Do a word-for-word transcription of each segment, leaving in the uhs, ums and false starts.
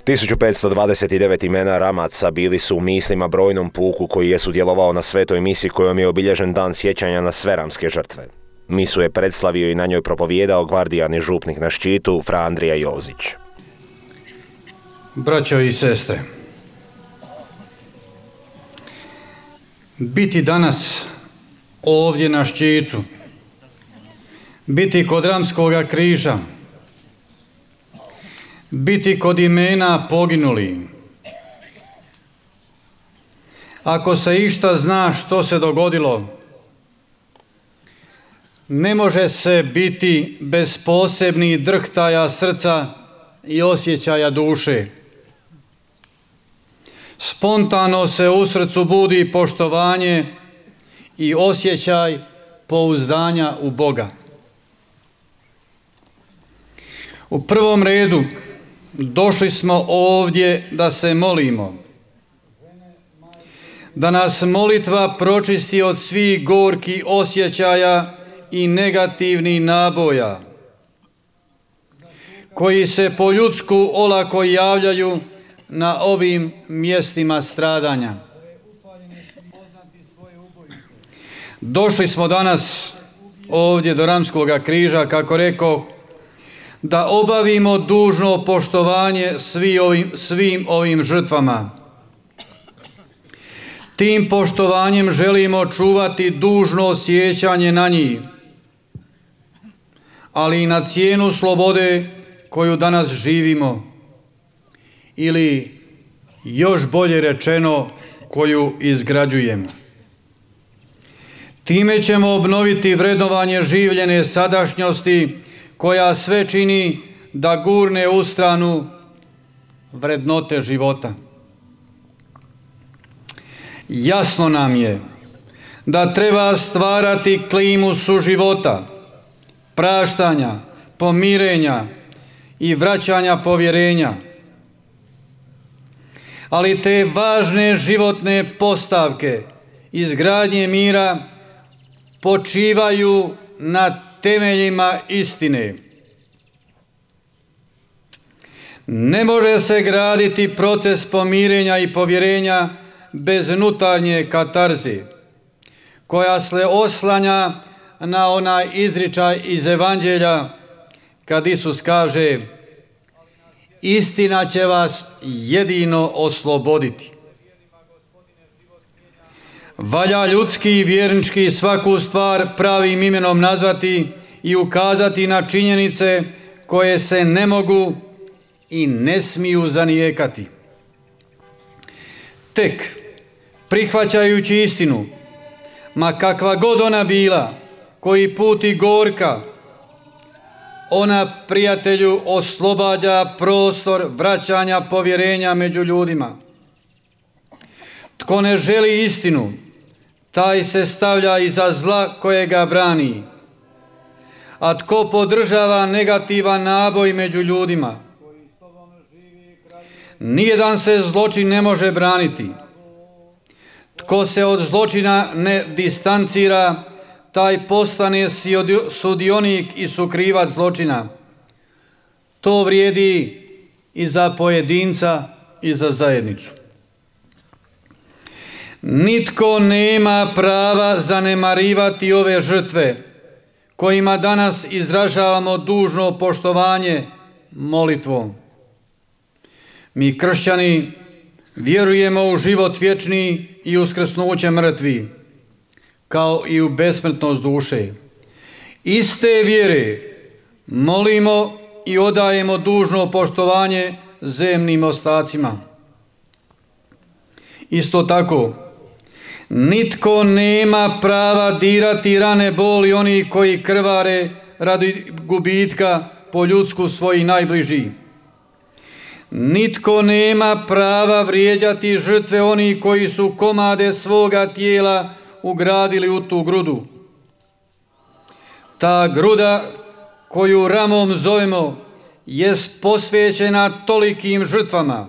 tisuću petsto dvadeset devet imena Ramaca bili su u mislima brojnom puku koji je sudjelovao na svetoj misi kojom je obilježen dan sjećanja na sve ramske žrtve. Misu je predslavio i na njoj propovijedao gvardijan i župnik na ščitu fra Andrija Jozić. Braćo i sestre, biti danas ovdje na ščitu, biti kod Ramskoga križa, biti kod imena poginulih. Ako se išta zna što se dogodilo, ne može se biti bez posebnih drhtaja srca i osjećaja duše. Spontano se u srcu budi poštovanje i osjećaj pouzdanja u Boga. U prvom redu došli smo ovdje da se molimo, da nas molitva pročisti od svih gorkih osjećaja i negativnih naboja, koji se po ljudsku olako javljaju na ovim mjestima stradanja. Došli smo danas ovdje do Ramskoga križa, kako rekao, da obavimo dužno poštovanje svim ovim, svim ovim žrtvama. Tim poštovanjem želimo čuvati dužno sjećanje na njih, ali i na cijenu slobode koju danas živimo, ili još bolje rečeno koju izgrađujemo. Time ćemo obnoviti vrednovanje življene sadašnjosti koja sve čini da gurne u stranu vrednote života. Jasno nam je da treba stvarati klimu suživota, praštanja, pomirenja i vraćanja povjerenja. Ali te važne životne postavke izgradnje mira počivaju na temeljima istine. Ne može se graditi proces pomirenja i povjerenja bez unutarnje katarze, koja se oslanja na onaj izričaj iz Evanđelja kad Isus kaže: istina će vas jedino osloboditi. Valja ljudski i vjernički svaku stvar pravim imenom nazvati i ukazati na činjenice koje se ne mogu i ne smiju zanijekati. Tek prihvaćajući istinu, ma kakva god ona bila, koji put i gorka, ona, prijatelju, oslobađa prostor vraćanja povjerenja među ljudima. Tko ne želi istinu, taj se stavlja iza zla kojega brani. A tko podržava negativan naboj među ljudima, nijedan se zločin ne može braniti. Tko se od zločina ne distancira, taj postane sudionik i sukrivac zločina. To vrijedi i za pojedinca i za zajednicu. Nitko nema prava zanemarivati ove žrtve kojima danas izražavamo dužno poštovanje molitvom. Mi kršćani vjerujemo u život vječni i uskrsnuće mrtvi, kao i u besmrtnost duše. Iste vjere molimo i odajemo dužno poštovanje zemnim ostacima. Isto tako, nitko nema prava dirati rane boli oni koji krvare radi gubitka po ljudsku svojih najbližih. Nitko nema prava vrijeđati žrtve oni koji su komade svoga tijela ugradili u tu grudu. Ta gruda koju ramom zovemo jest posvećena tolikim žrtvama.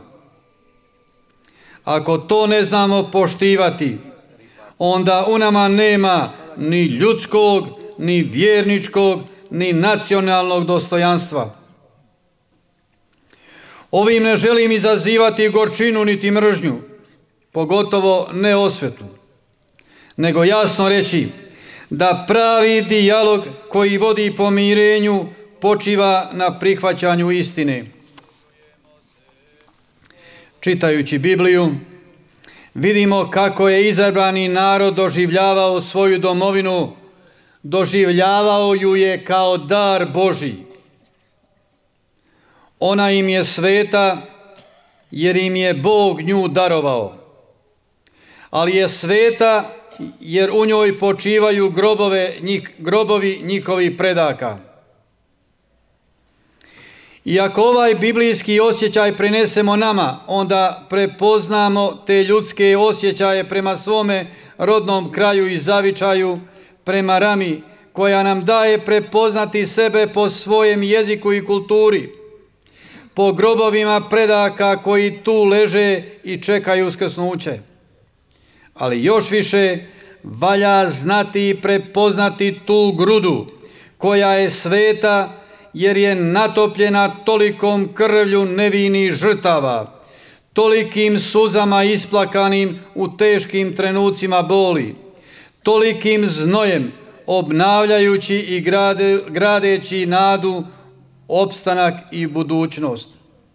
Ako to ne znamo poštivati, onda u nama nema ni ljudskog, ni vjerničkog, ni nacionalnog dostojanstva. Ovim ne želim izazivati gorčinu niti mržnju, pogotovo ne osvetu, nego jasno reći da pravi dijalog koji vodi pomirenju počiva na prihvaćanju istine. Čitajući Bibliju, vidimo kako je izabrani narod doživljavao svoju domovinu, doživljavao ju je kao dar Božji. Ona im je sveta jer im je Bog nju darovao, ali je sveta jer u njoj počivaju grobove, grobovi njihovih predaka. I ako ovaj biblijski osjećaj prenesemo nama, onda prepoznamo te ljudske osjećaje prema svome rodnom kraju i zavičaju, prema rami, koja nam daje prepoznati sebe po svojem jeziku i kulturi, po grobovima predaka koji tu leže i čekaju uskrsnuće. Ali još više valja znati i prepoznati tu grudu koja je sveta jer je natopljena tolikom krvlju nevinih žrtava, tolikim suzama isplakanim u teškim trenucima boli, tolikim znojem obnavljajući i grade, gradeći nadu, opstanak i budućnost.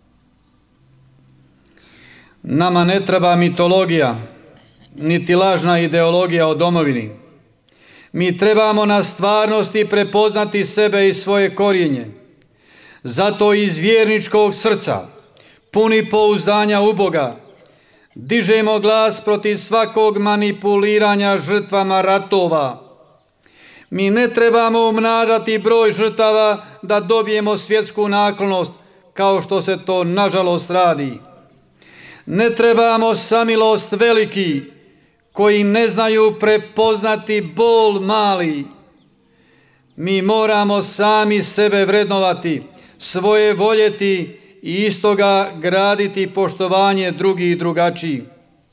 Nama ne treba mitologija, niti lažna ideologija o domovini. Mi trebamo na stvarnosti prepoznati sebe i svoje korijenje. Zato iz vjerničkog srca, puni pouzdanja u Boga, dižemo glas protiv svakog manipuliranja žrtvama ratova. Mi ne trebamo umnažati broj žrtava da dobijemo svjetsku naklonost, kao što se to nažalost radi. Ne trebamo samilost veliki, koji ne znaju prepoznati bol mali. Mi moramo sami sebe vrednovati, svoje voljeti i istoga graditi poštovanje drugih i drugačiji.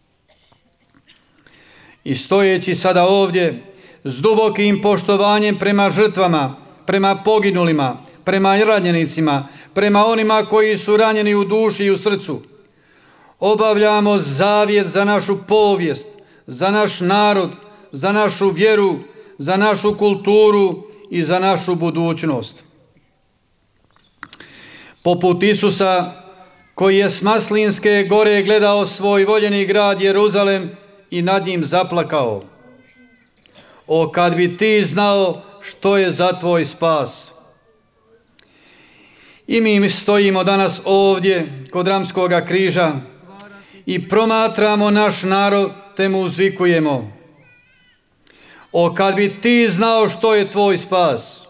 I stojeći sada ovdje s dubokim poštovanjem prema žrtvama, prema poginulima, prema ranjenicima, prema onima koji su ranjeni u duši i u srcu, obavljamo zavjet za našu povijest, za naš narod, za našu vjeru, za našu kulturu i za našu budućnost. Poput Isusa, koji je s Maslinske gore gledao svoj voljeni grad Jeruzalem i nad njim zaplakao. O, kad bi ti znao što je za tvoj spas. I mi stojimo danas ovdje kod Ramskoga križa i promatramo naš narod, te mu uzvikujemo. O, kad bi ti znao što je tvoj spas.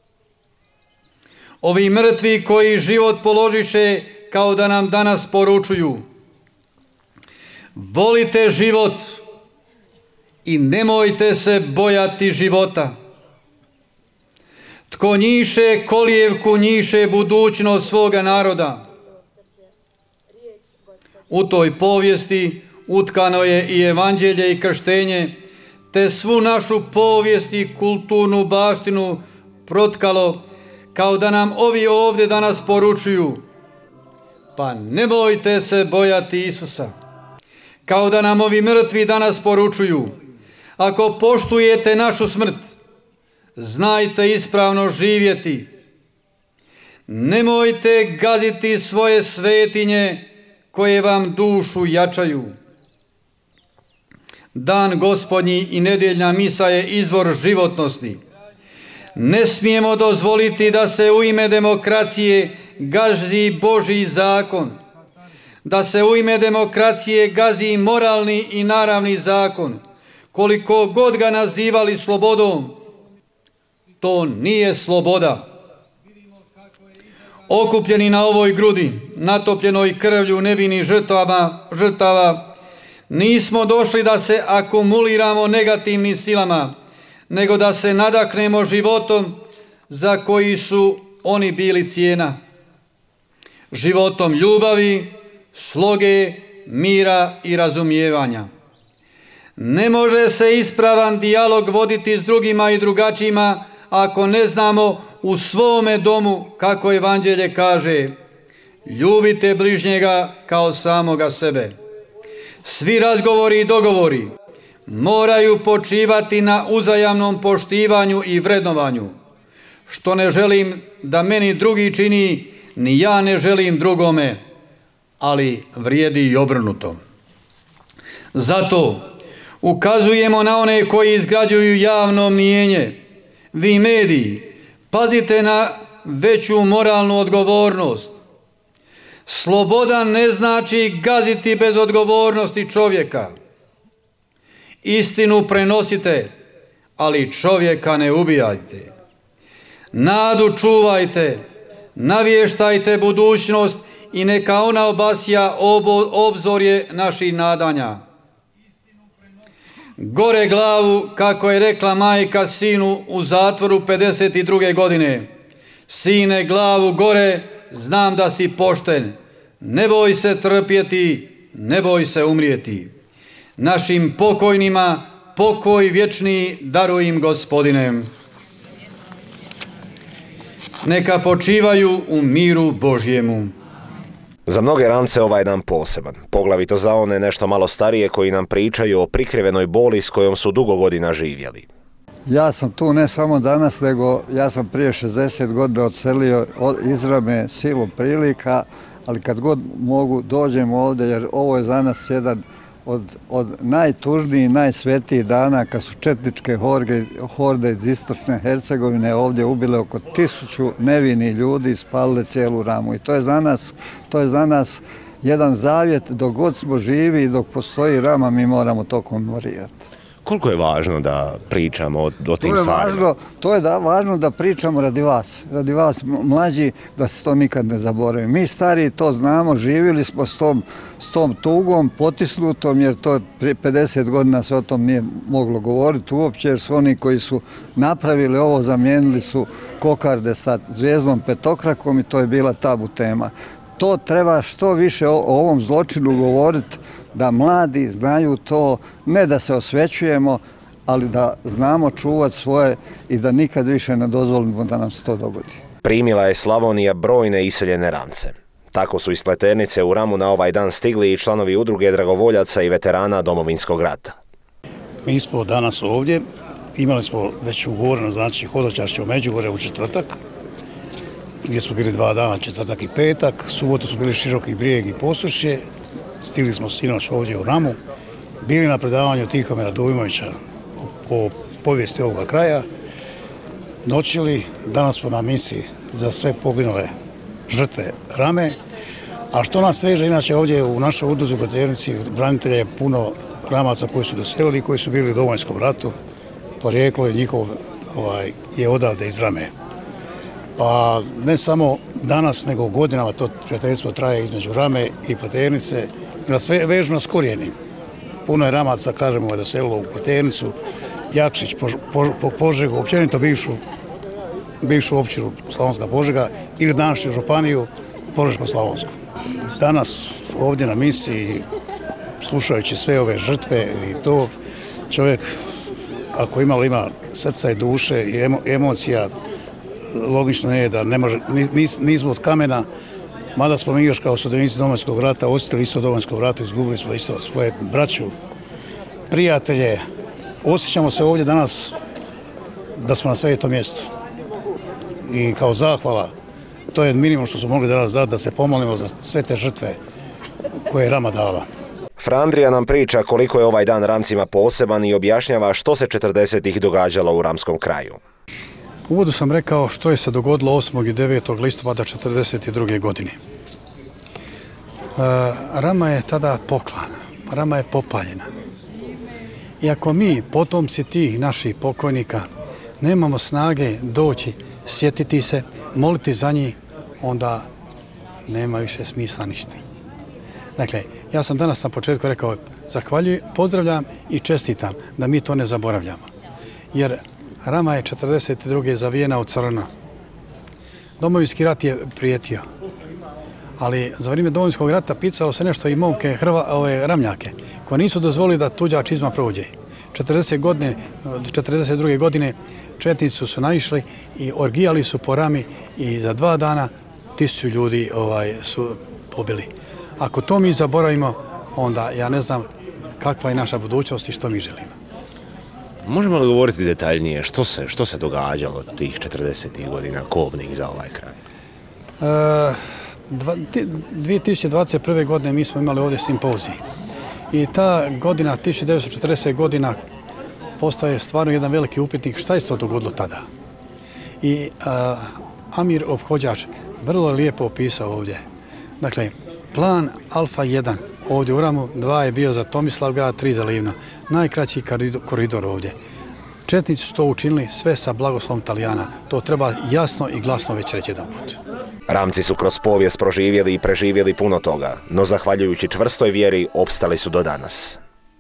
Ovi mrtvi koji život položiše kao da nam danas poručuju: volite život i nemojte se bojati života. Tko njiše kolijevku, njiše budućnost svoga naroda. U toj povijesti utkano je i evanđelje i krštenje, te svu našu povijest i kulturnu baštinu protkalo, kao da nam ovi ovdje danas poručuju: pa nemojte se bojati Isusa. Kao da nam ovi mrtvi danas poručuju: ako poštujete našu smrt, znajte ispravno živjeti. Nemojte gaziti svoje svetinje koje vam dušu jačaju. Dan Gospodnji i nedjeljna misa je izvor životnosti. Ne smijemo dozvoliti da se u ime demokracije gazi Božji zakon, da se u ime demokracije gazi moralni i naravni zakon. Koliko god ga nazivali slobodom, to nije sloboda. Okupljeni na ovoj grudi, natopljenoj krvlju nevinih žrtava, žrtava, nismo došli da se akumuliramo negativnim silama, nego da se nadahnemo životom za koji su oni bili cijena. Životom ljubavi, sloge, mira i razumijevanja. Ne može se ispravan dijalog voditi s drugima i drugačijima ako ne znamo u svome domu, kako evanđelje kaže, ljubite bližnjega kao samoga sebe. Svi razgovori i dogovori moraju počivati na uzajamnom poštivanju i vrednovanju. Što ne želim da meni drugi čini, ni ja ne želim drugome, ali vrijedi i obrnuto. Zato ukazujemo na one koji izgrađuju javno mnijenje. Vi mediji, pazite na veću moralnu odgovornost. Sloboda ne znači gaziti bez odgovornosti čovjeka. Istinu prenosite, ali čovjeka ne ubijajte. Nadu čuvajte, navještajte budućnost i neka ona obasja obzorje naših nadanja. Gore glavu, kako je rekla majka sinu u zatvoru pedeset druge godine. Sine, glavu gore, znam da si pošten. Ne boj se trpjeti, ne boj se umrijeti. Našim pokojnima pokoj vječni daruj im, Gospodine. Neka počivaju u miru Božjemu. Za mnoge Ramce ovaj dan poseban, poglavito za one nešto malo starije koji nam pričaju o prikrivenoj boli s kojom su dugo godina živjeli. Ja sam tu ne samo danas, nego ja sam prije šezdeset godina odselio iz Rame silom prilika, ali kad god mogu dođem ovdje, jer ovo je za nas jedan od, od najtužnijih i najsvetijih dana kad su četničke horde, horde iz istočne Hercegovine ovdje ubile oko tisuću nevinih ljudi i spalile cijelu Ramu. I to je za nas, to je za nas jedan zavjet, dok god smo živi i dok postoji Rama, mi moramo to komemorirati. Koliko je važno da pričamo o, o tim stvarima? To je da, važno da pričamo radi vas, radi vas mlađi, da se to nikad ne zaboravi. Mi stariji to znamo, živjeli smo s tom, s tom tugom, potisnutom, jer to je prije pedeset godina se o tom nije moglo govoriti uopće, jer su oni koji su napravili ovo, zamijenili su kokarde sa zvijezdom petokrakom i to je bila tabu tema. To treba što više o, o ovom zločinu govoriti, da mladi znaju to, ne da se osvećujemo, ali da znamo čuvati svoje i da nikad više ne dozvolimo da nam se to dogodi. Primila je Slavonija brojne iseljene Ramce. Tako su iz Pleternice u Ramu na ovaj dan stigli i članovi udruge dragovoljaca i veterana Domovinskog rata. Mi smo danas ovdje, imali smo već ugovoreno, znači, hodočašće u Međugorje u četvrtak, gdje smo bili dva dana, četvrtak i petak, subotu su bili Široki Brijeg i Posušje, stigli smo sinoć ovdje u Ramu, bili na predavanju Tihomira Dujmovića o, o povijesti ovoga kraja, noćili, danas smo na misiji za sve poginule žrtve Rame, a što nas veže, inače ovdje u našoj udruzi u Pleternici branitelja je puno Ramaca koji su doselili i koji su bili u Domovinskom ratu, porijeklo je njihov ovaj, je odavde iz Rame. Pa ne samo danas, nego godinama to prijateljstvo traje između Rame i Pleternice, na sve vežno s korijenim. Puno je Ramaca, kažemo, je doselilo u Pleternicu, Jakšić, po, po, po Požegu, općenito bivšu, bivšu općinu Slavonska Požega ili današnju županiju Požeško-Slavonsku. Danas ovdje na misiji, slušajući sve ove žrtve i to, čovjek, ako imalo ima srca i duše i emo, emocija, logično je da ne može, nis, nismo od kamena, mada smo mi još kao sudionici Domovinskog rata osjetili isto Domovinskog rata, izgubili smo isto svoje braću, prijatelje. Osjećamo se ovdje danas da smo na svetom mjestu. I kao zahvala, to je minimum što smo mogli danas dati, da se pomolimo za sve te žrtve koje je Rama dala. Fra Andrija nam priča koliko je ovaj dan Ramcima poseban i objašnjava što se četrdesetih događalo u ramskom kraju. U uvodu sam rekao što je se dogodilo osmog i devetog listopada četrdeset druge godine. E, Rama je tada poklana, Rama je popaljena. I ako mi, potomci tih naših pokojnika, nemamo snage doći, sjetiti se, moliti za njih, onda nema više smisla ništa. Dakle, ja sam danas na početku rekao, zahvaljujem, pozdravljam i čestitam da mi to ne zaboravljamo. Jer Rama je četrdeset druge zavijena u crno. Domovinski rat je prijetio. Ali za vrijeme Domovinskog rata picalo se nešto i momke, hrva, ove ramljake, koji nisu dozvolili da tuđa čizma prođe. četrdeset godine, četrdeset druge godine četnici su naišli i orgijali su po Rami i za dva dana tisuću ljudi ovaj, su pobili. Ako to mi zaboravimo, onda ja ne znam kakva je naša budućnost i što mi želimo. Možemo li govoriti detaljnije što se, što se događalo tih četrdesetih godina kobnih za ovaj kraj? E, dvije tisuće dvadeset prve. godine mi smo imali ovdje simpozij. I ta godina, tisuću devetsto četrdeset. godina, postaje stvarno jedan veliki upitnik šta je se to dogodilo tada. I a, Amir Ophodjač vrlo lijepo opisao ovdje. Dakle, plan Alfa jedan ovdje u Ramu, dva je bio za Tomislavgrad, tri za Livno. Najkraći koridor ovdje. Četnici su to učinili sve sa blagoslovom Talijana. To treba jasno i glasno već reći jedan put. Ramci su kroz povijest proživjeli i preživjeli puno toga, no zahvaljujući čvrstoj vjeri opstali su do danas.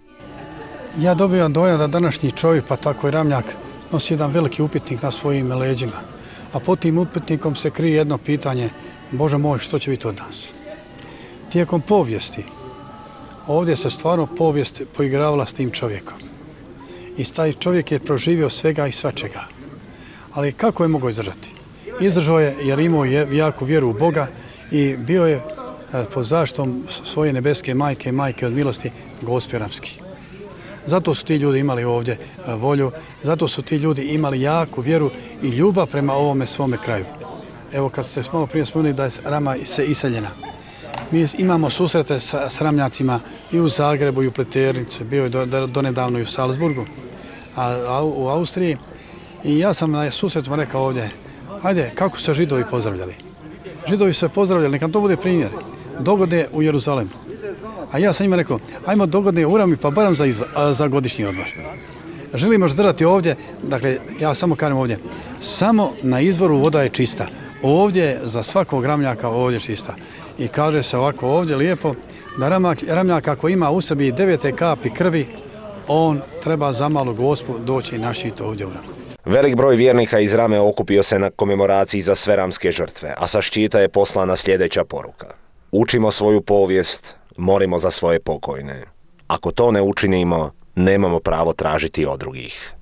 Ja dobivam dojam da današnji čovjek, pa tako i Ramljak, nosi jedan veliki upitnik na svojim leđima. A pod tim upitnikom se krije jedno pitanje, Bože moj, što će biti od nas? Tijekom povijesti, ovdje se stvarno povijest poigravala s tim čovjekom. I taj čovjek je proživio svega i svačega. Ali kako je mogao izdržati? Izdržao je jer imao jaku vjeru u Boga i bio je pod zaštitom svoje nebeske majke, majke od milosti, Gospe Ramski. Zato su ti ljudi imali ovdje volju, zato su ti ljudi imali jaku vjeru i ljubav prema ovome svome kraju. Evo kad ste malo prije spomenuli da je Rama se iseljena. Mi imamo susrete sa, s Ramljacima i u Zagrebu i u Pleternici, bio je do, donedavno i u Salzburgu, a, a u Austriji. I ja sam na susretu rekao ovdje, ajde, kako su se Židovi pozdravljali? Židovi su se pozdravljali, neka to bude primjer. Dogodne u Jeruzalemu. A ja sam njima rekao, ajmo dogodne u Rami pa barem za, izla, za godišnji odmor. Želimo ždrati ovdje, dakle, ja samo kažem ovdje, samo na izvoru voda je čista. Ovdje za svakog Ramljaka ovdje čista. I kaže se ovako ovdje lijepo da Ramljak ako ima u sebi devete kapi krvi, on treba za malu Gospu doći i našiti ovdje u Ramu. Velik broj vjernika iz Rame okupio se na komemoraciji za sve ramske žrtve, a sa ščita je poslana sljedeća poruka. Učimo svoju povijest, molimo za svoje pokojne. Ako to ne učinimo, nemamo pravo tražiti od drugih.